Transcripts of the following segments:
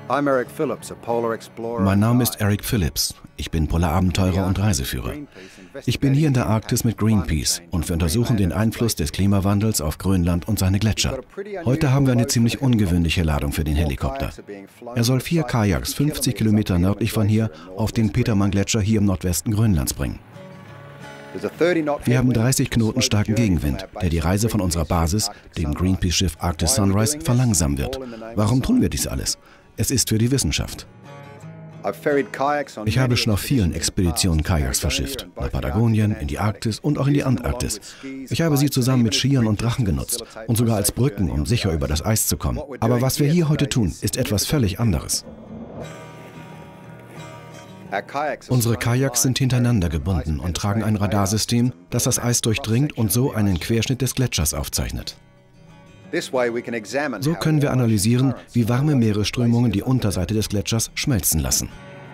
Mein Name ist Eric Phillips. Ich bin Polarabenteurer und Reiseführer. Ich bin hier in der Arktis mit Greenpeace und wir untersuchen den Einfluss des Klimawandels auf Grönland und seine Gletscher. Heute haben wir eine ziemlich ungewöhnliche Ladung für den Helikopter. Er soll 4 Kajaks 50 Kilometer nördlich von hier auf den Petermann-Gletscher hier im Nordwesten Grönlands bringen. Wir haben 30 Knoten starken Gegenwind, der die Reise von unserer Basis, dem Greenpeace-Schiff Arctic Sunrise, verlangsamen wird. Warum tun wir dies alles? Es ist für die Wissenschaft. Ich habe schon auf vielen Expeditionen Kajaks verschifft, nach Patagonien, in die Arktis und auch in die Antarktis. Ich habe sie zusammen mit Skiern und Drachen genutzt und sogar als Brücken, um sicher über das Eis zu kommen. Aber was wir hier heute tun, ist etwas völlig anderes. Unsere Kajaks sind hintereinander gebunden und tragen ein Radarsystem, das das Eis durchdringt und so einen Querschnitt des Gletschers aufzeichnet. So können wir analysieren, wie warme Meeresströmungen die Unterseite des Gletschers schmelzen lassen.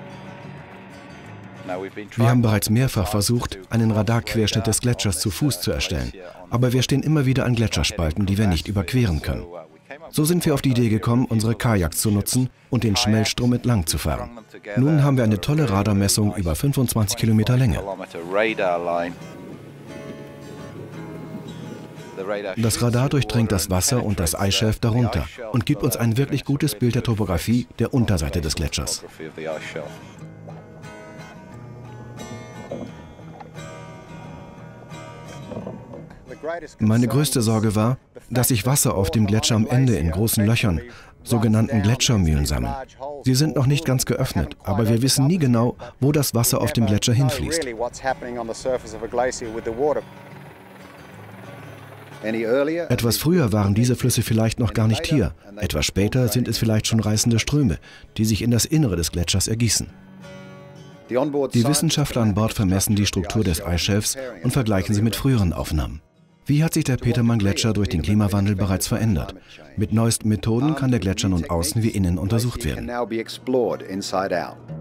Wir haben bereits mehrfach versucht, einen Radarquerschnitt des Gletschers zu Fuß zu erstellen, aber wir stehen immer wieder an Gletscherspalten, die wir nicht überqueren können. So sind wir auf die Idee gekommen, unsere Kajaks zu nutzen und den Schmelzstrom entlang zu fahren. Nun haben wir eine tolle Radarmessung über 25 Kilometer Länge. Das Radar durchdringt das Wasser und das Eisschelf darunter und gibt uns ein wirklich gutes Bild der Topographie der Unterseite des Gletschers. Meine größte Sorge war, dass sich Wasser auf dem Gletscher am Ende in großen Löchern, sogenannten Gletschermühlen, sammeln. Sie sind noch nicht ganz geöffnet, aber wir wissen nie genau, wo das Wasser auf dem Gletscher hinfließt. Etwas früher waren diese Flüsse vielleicht noch gar nicht hier. Etwas später sind es vielleicht schon reißende Ströme, die sich in das Innere des Gletschers ergießen. Die Wissenschaftler an Bord vermessen die Struktur des Eisschelfs und vergleichen sie mit früheren Aufnahmen. Wie hat sich der Petermann-Gletscher durch den Klimawandel bereits verändert? Mit neuesten Methoden kann der Gletscher nun außen wie innen untersucht werden.